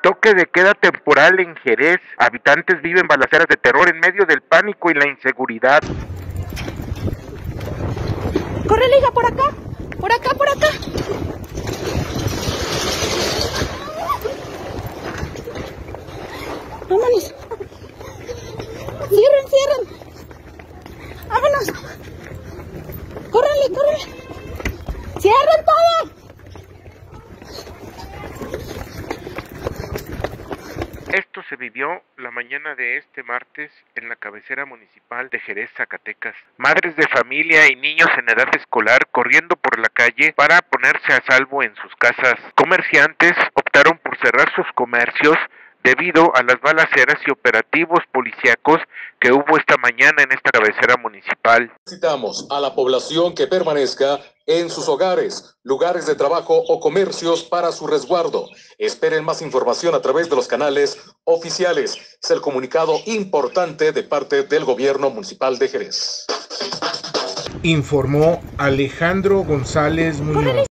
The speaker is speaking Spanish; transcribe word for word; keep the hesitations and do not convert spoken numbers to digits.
Toque de queda temporal en Jerez. Habitantes viven balaceras de terror en medio del pánico y la inseguridad. ¡Corre, hija, por acá! ¡Por acá, por acá! ¡Vámonos! ¡Cierren, cierren! ¡Vámonos! ¡Córrele, córrele! ¡Cierren todo! Esto se vivió la mañana de este martes en la cabecera municipal de Jerez, Zacatecas. Madres de familia y niños en edad escolar corriendo por la calle para ponerse a salvo en sus casas. Comerciantes optaron por cerrar sus comercios debido a las balaceras y operativos policíacos que hubo esta mañana en esta cabecera municipal. Necesitamos a la población que permanezca en sus hogares, lugares de trabajo o comercios para su resguardo. Esperen más información a través de los canales oficiales. Es el comunicado importante de parte del gobierno municipal de Jerez. Informó Alejandro González Muñoz.